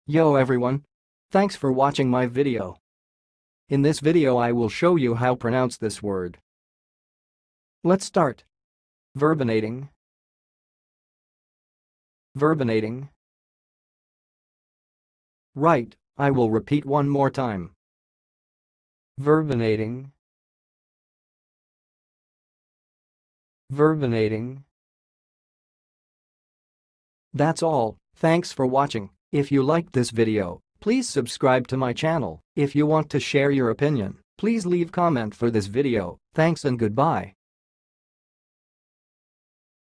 Yo everyone! Thanks for watching my video. In this video I will show you how to pronounce this word. Let's start. Verbenating. Verbenating. Right, I will repeat one more time. Verbenating. Verbenating. That's all, thanks for watching. If you liked this video, please subscribe to my channel. If you want to share your opinion, please leave comment for this video. Thanks and goodbye.